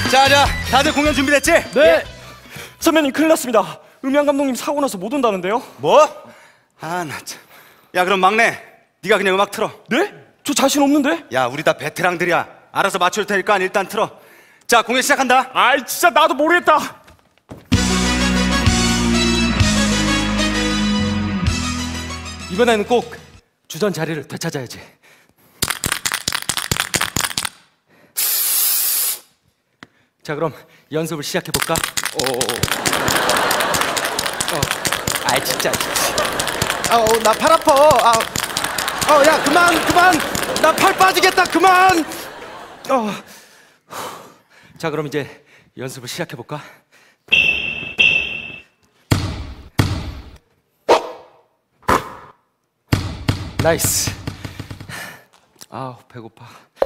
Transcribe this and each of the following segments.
자, 다들 공연 준비됐지? 네. 예. 선배님 큰일 났습니다. 음향 감독님 사고 나서 못 온다는데요? 뭐? 아, 나 참. 야, 그럼 막내, 네가 그냥 음악 틀어. 네? 저 자신 없는데? 야, 우리 다 베테랑들이야. 알아서 맞출 테니까 일단 틀어. 자, 공연 시작한다. 아이, 진짜 나도 모르겠다. 이번에는 꼭 주전 자리를 되찾아야지. 자, 그럼 연습을 시작해볼까? 아이, 진짜. 나 팔 아파. 야, 그만. 나 팔 빠지겠다. 그만. 자, 그럼 이제 연습을 시작해볼까? 나이스. 아, 배고파.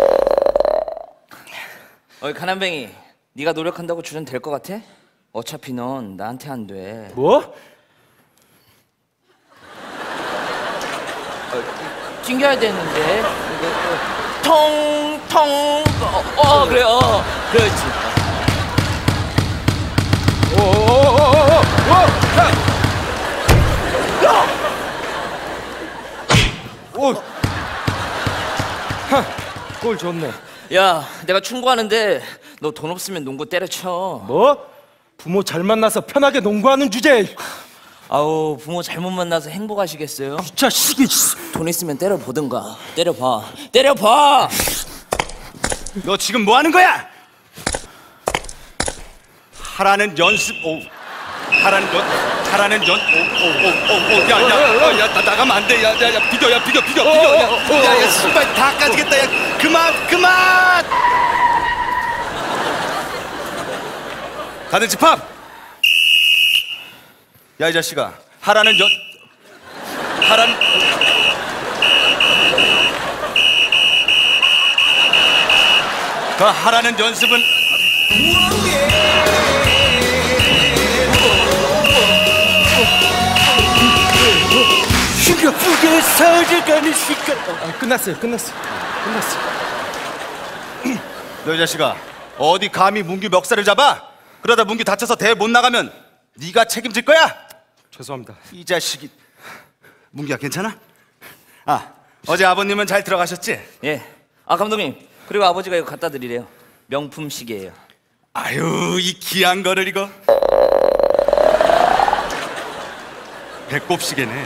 어이 가난뱅이, 네가 노력한다고 주전 될 것 같아? 어차피 넌 나한테 안 돼. 뭐? 찡겨야 되는데. 통통. 그래. 그렇지. 골 좋네. 야, 내가 충고하는데 너 돈 없으면 농구 때려쳐. 뭐? 부모 잘 만나서 편하게 농구하는 주제에. 아우, 부모 잘못 만나서 행복하시겠어요? 이 자식이. 돈 있으면 때려보든가. 때려봐. 너 지금 뭐 하는 거야? 하라는 연습. 야, 나가면 안 돼. 야, 비겨. 야, 신발 다 까지겠다. 야, 그만. 다들 집합. 야, 이 자식아. 하라는 연습은 슈퍼푸게 서져가는 시간. 끝났어요. 너 이 자식아, 어디 감히 문규 멱살을 잡아? 그러다 문규 다쳐서 대회 못 나가면 네가 책임질 거야? 죄송합니다. 이 자식이. 문규야, 괜찮아? 어제 아버님은 잘 들어가셨지? 예. 감독님, 그리고 아버지가 이거 갖다 드리래요. 명품 시계예요. 아유, 이 귀한 거를 이거. 배꼽시계네.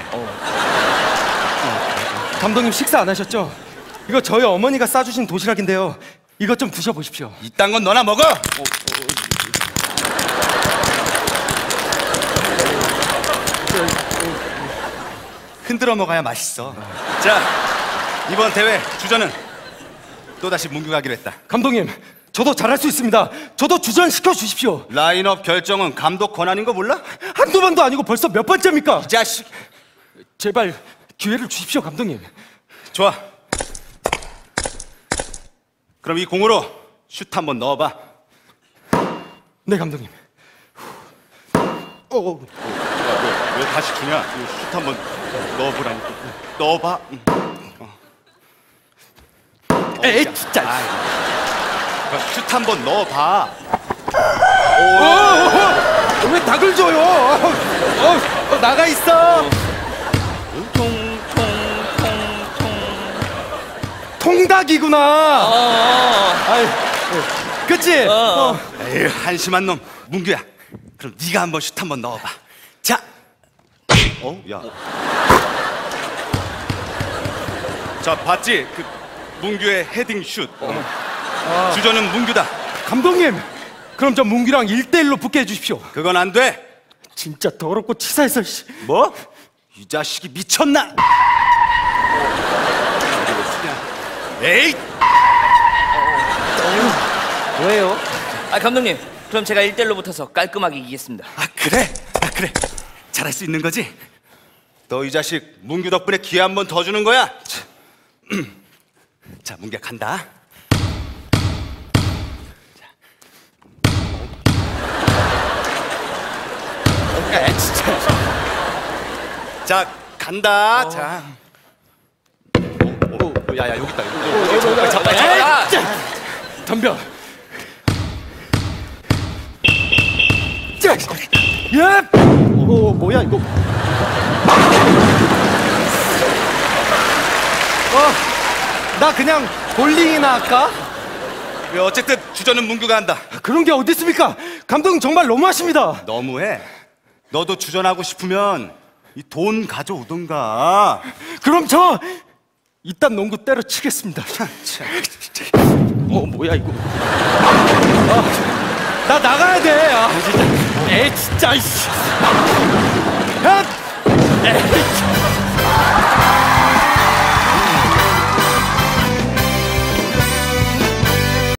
감독님 식사 안 하셨죠? 이거 저희 어머니가 싸주신 도시락인데요. 이것 좀 드셔보십시오. 이딴 건 너나 먹어. 흔들어 먹어야 맛있어. 자, 이번 대회 주전은 또다시 문규 가기로 했다. 감독님, 저도 잘할 수 있습니다. 저도 주전 시켜주십시오. 라인업 결정은 감독 권한인 거 몰라? 한두 번도 아니고 벌써 몇 번째입니까? 이 자식. 제발 기회를 주십시오, 감독님. 좋아. 그럼 이 공으로 슛 한번 넣어봐. 네, 감독님. 왜 다시 주냐? 슛 한번 넣어보라니까. 넣어봐. 에이, 진짜. 슛 한번 넣어봐. 왜 닭을 줘요? 나가 있어. 통닭이구나. 그치? 에이, 한심한 놈. 문규야, 그럼 네가 한번 슛 한번 넣어봐. 자. 야. 자, 봤지? 그 문규의 헤딩 슛. 주전은 문규다. 감독님, 그럼 저 문규랑 1대1로 붙게 해주십시오. 그건 안 돼. 진짜 더럽고 치사해서. 뭐? 이 자식이 미쳤나? 에이! 왜요? 감독님, 그럼 제가 1대1로 붙어서 깔끔하게 이기겠습니다. 그래. 잘할 수 있는 거지? 너 이 자식 문규 덕분에 기회 한 번 더 주는 거야. 자, 문규야, 간다. 진짜. 자, 간다. 자. 야, 여기 있다. 덤벼. 예. 뭐야 이거? 나 그냥 볼링이나 할까? 왜 어쨌든 주전은 문규가 한다. 그런 게 어디 있습니까? 감독님 정말 너무하십니다. 너무해. 너도 주전하고 싶으면 이 돈 가져오던가. 그럼 저 이딴 농구 때려치겠습니다. 뭐야 이거? 나 나가야 돼. 진짜. 에이 진짜. 야! 에이.